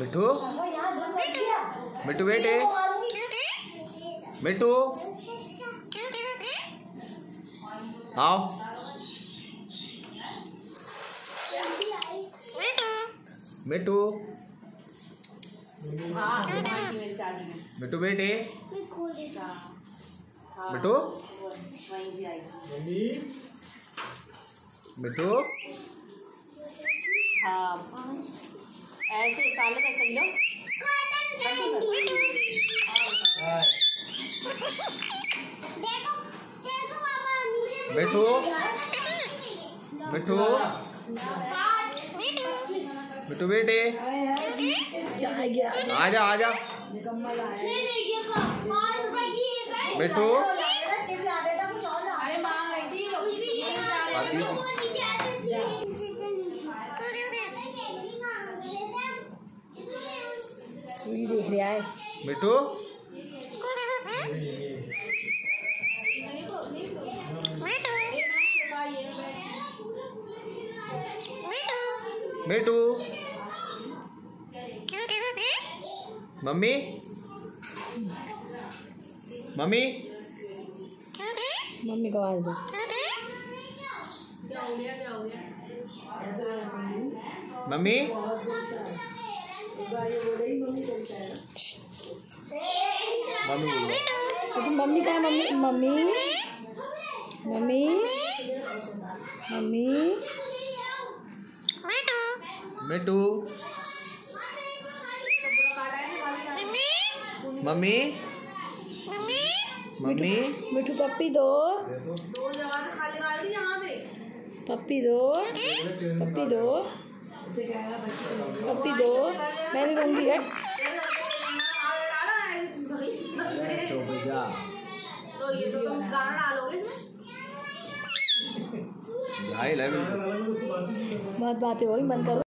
मिट्टू मिट्टू बेटे मिट्टू आओ। मिट्टू मिट्टू बेटे मिट्टू मिट्टू हाँ ऐसे साल का सही लो मिट्टू मिट्टू मिट्टू बेटे आजा आजा मिट्टू पूरी देख रहा है मिट्टू मिट्टू मम्मी मम्मी मम्मी को आवाज दो। मम्मी मम्मी कहाँ है? मम्मी मम्मी मम्मी मिट्टू मम्मी मम्मी मिट्टू पप्पी दो पप्पी दो पप्पी दो पप्पी दो मैंने दूंगी है। तो ये तो तुम गाना डालोगे इसमें। बहुत बातें हो गई, बंद कर दो।